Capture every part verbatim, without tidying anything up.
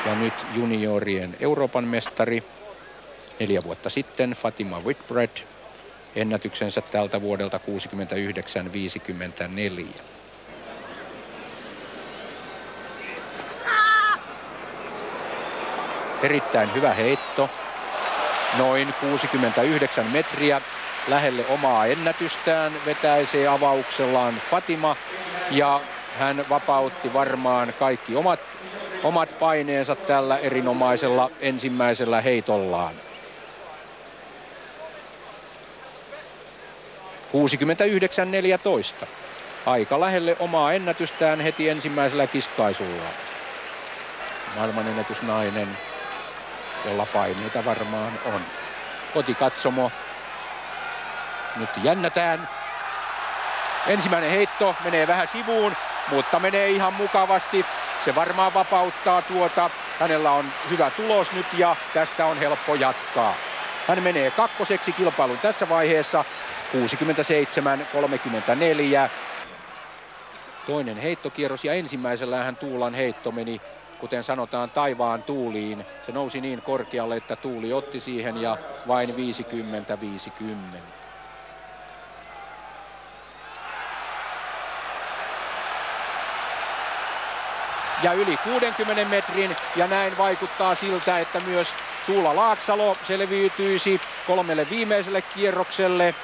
Ja nyt juniorien Euroopan mestari. Neljä vuotta sitten Fatima Whitbread. Ennätyksensä tältä vuodelta kuusikymmentäyhdeksän viisikymmentäneljä. Erittäin hyvä heitto. Noin kuusikymmentäyhdeksän metriä lähelle omaa ennätystään vetäisee avauksellaan Fatima. Ja hän vapautti varmaan kaikki omat, omat paineensa tällä erinomaisella ensimmäisellä heitollaan. kuusikymmentäyhdeksän neljätoista. Aika lähelle omaa ennätystään heti ensimmäisellä kiskaisullaan. Maailmanennätysnainen, jolla paineita varmaan on. Kotikatsomo. Nyt jännätään. Ensimmäinen heitto menee vähän sivuun, mutta menee ihan mukavasti. Se varmaan vapauttaa tuota. Hänellä on hyvä tulos nyt ja tästä on helppo jatkaa. Hän menee kakkoseksi kilpailun tässä vaiheessa. kuusikymmentäseitsemän kolmekymmentäneljä. Toinen heittokierros ja ensimmäisellähän Tuulan heitto meni, kuten sanotaan, taivaan tuuliin. Se nousi niin korkealle, että Tuuli otti siihen ja vain viisikymmentä viisikymmentä. Ja yli kuudenkymmenen metrin ja näin vaikuttaa siltä, että myös Tuula Laaksalo selviytyisi kolmelle viimeiselle kierrokselle.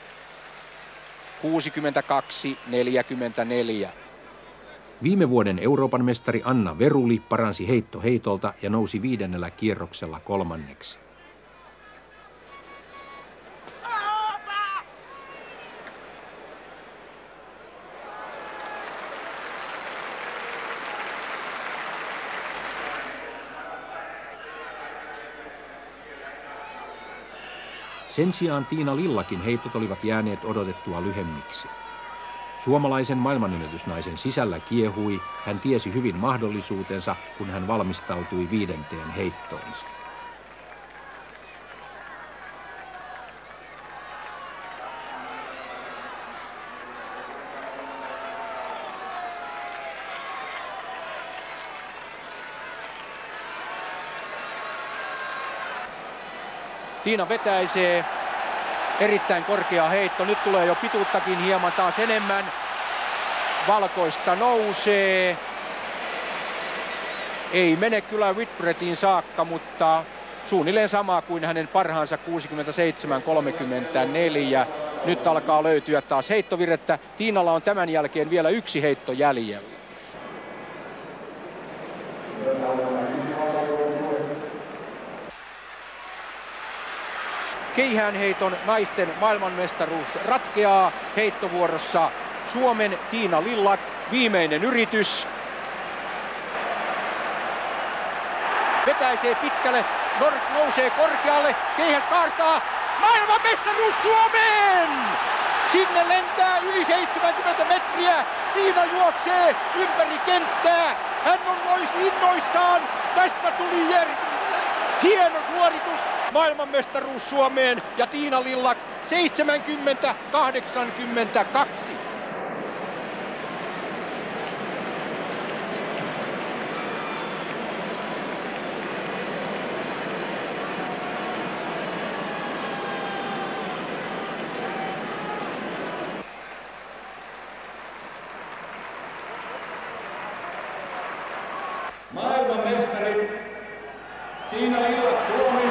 kuusikymmentäkaksi neljäkymmentäneljä. Viime vuoden Euroopan mestari Anna Veruli paransi heitto heitolta ja nousi viidennellä kierroksella kolmanneksi. Sen sijaan Tiina Lillakin heitot olivat jääneet odotettua lyhemmiksi. Suomalaisen maailmanennätysnaisen sisällä kiehui, hän tiesi hyvin mahdollisuutensa, kun hän valmistautui viidenteen heittoonsa. Tiina vetäisee. Erittäin korkea heitto. Nyt tulee jo pituuttakin hieman taas enemmän. Valkoista nousee. Ei mene kyllä Whitbreadin saakka, mutta suunnilleen sama kuin hänen parhaansa kuusikymmentäseitsemän kolmekymmentäneljä. Nyt alkaa löytyä taas heittovirrettä. Tiinalla on tämän jälkeen vielä yksi heitto jäljellä. Keihäänheiton naisten maailmanmestaruus ratkeaa heittovuorossa Suomen Tiina Lillak. Viimeinen yritys. Vetäisee pitkälle, nousee korkealle, keihäs kaartaa. Maailmanmestaruus Suomeen! Sinne lentää yli seitsemänkymmentä metriä. Tiina juoksee ympäri kenttää. Hän on nois innoissaan. Tästä tuli hieno suoritus. Maailmanmestaruus Suomeen ja Tiina Lillak seitsemänkymmentä kahdeksankymmentäkaksi. Maailmanmestari Tiina Lillak Suomi.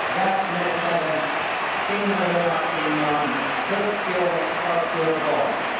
Finland, Finland, Tokyo, Tokyo.